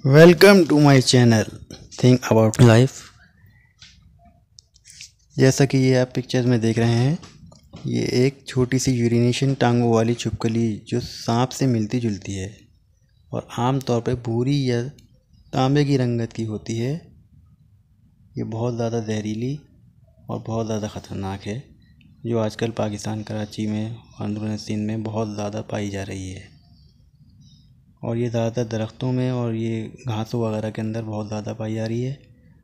Welcome to my channel think about life. जैसा कि ये आप पिक्चर में देख रहे हैं, ये एक छोटी सी यूरिनेशन टांगों वाली छिपकली जो सांप से मिलती जुलती है और आम तौर पर भूरी या तांबे की रंगत की होती है। ये बहुत ज़्यादा जहरीली और बहुत ज़्यादा ख़तरनाक है, जो आजकल पाकिस्तान कराची में अंदरूनी सिंध में बहुत ज़्यादा पाई जा रही है। और ये ज़्यादातर दरख्तों में और ये घासों वगैरह के अंदर बहुत ज़्यादा पाई जा रही है।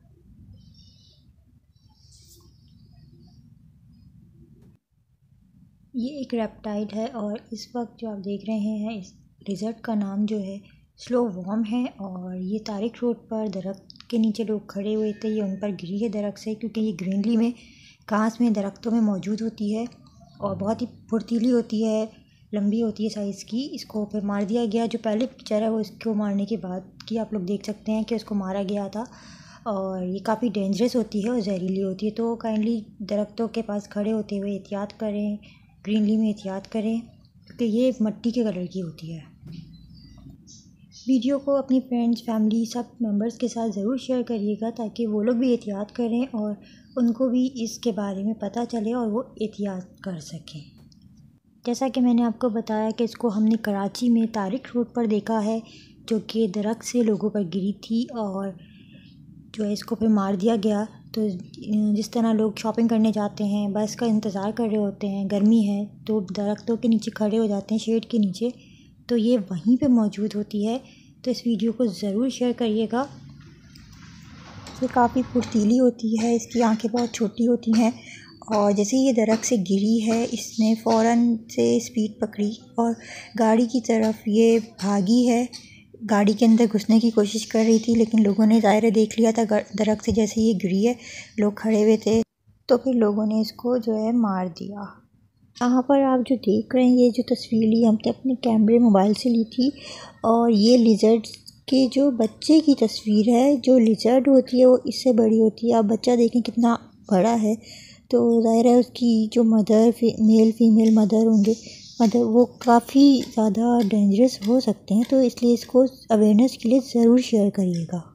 ये एक रेप्टाइल है और इस वक्त जो आप देख रहे हैं इस लिज़र्ड का नाम जो है स्लो वॉर्म है। और ये तारिक रोड पर दरख्त के नीचे लोग खड़े हुए थे, ये उन पर गिरी है दरख्त से, क्योंकि ये ग्रीनरी में घास में दरख्तों में मौजूद होती है और बहुत ही फुर्तीली होती है, लंबी होती है साइज़ की। इसको फिर मार दिया गया। जो पहले पिक्चर है वो इसको मारने के बाद की आप लोग देख सकते हैं कि उसको मारा गया था। और ये काफ़ी डेंजरस होती है और जहरीली होती है, तो काइंडली दरख्तों के पास खड़े होते हुए एहतियात करें, ग्रीनरी में एहतियात करें, क्योंकि ये मिट्टी के कलर की होती है। वीडियो को अपनी फ्रेंड्स, फैमिली, सब मेंबर्स के साथ ज़रूर शेयर करिएगा ताकि वो लोग भी एहतियात करें और उनको भी इसके बारे में पता चले और वो एहतियात कर सकें। जैसा कि मैंने आपको बताया कि इसको हमने कराची में तारिक रोड पर देखा है, जो कि दरख्त से लोगों पर गिरी थी और जो है इसको फिर मार दिया गया। तो जिस तरह लोग शॉपिंग करने जाते हैं, बस का इंतज़ार कर रहे होते हैं, गर्मी है तो दरख्तों के नीचे खड़े हो जाते हैं, शेड के नीचे, तो ये वहीं पे मौजूद होती है। तो इस वीडियो को ज़रूर शेयर करिएगा। ये काफ़ी फुर्तीली होती है, इसकी आंखें बहुत छोटी होती हैं और जैसे ये दरख्त से गिरी है इसने फ़ौरन से स्पीड पकड़ी और गाड़ी की तरफ ये भागी है। गाड़ी के अंदर घुसने की कोशिश कर रही थी, लेकिन लोगों ने ज़ाहिर देख लिया था दरख्त से जैसे ये गिरी है, लोग खड़े हुए थे, तो फिर लोगों ने इसको जो है मार दिया। यहाँ पर आप जो देख रहे हैं, ये जो तस्वीर ली हमने अपने कैमरे मोबाइल से ली थी और ये लिज़र्ड के जो बच्चे की तस्वीर है। जो लिज़र्ड होती है वो इससे बड़ी होती है, आप बच्चा देखें कितना बड़ा है, तो ज़ाहिर है उसकी जो मदर मेल फीमेल मदर होंगे, मदर वो काफ़ी ज़्यादा डेंजरस हो सकते हैं, तो इसलिए इसको अवेयरनेस के लिए ज़रूर शेयर करिएगा।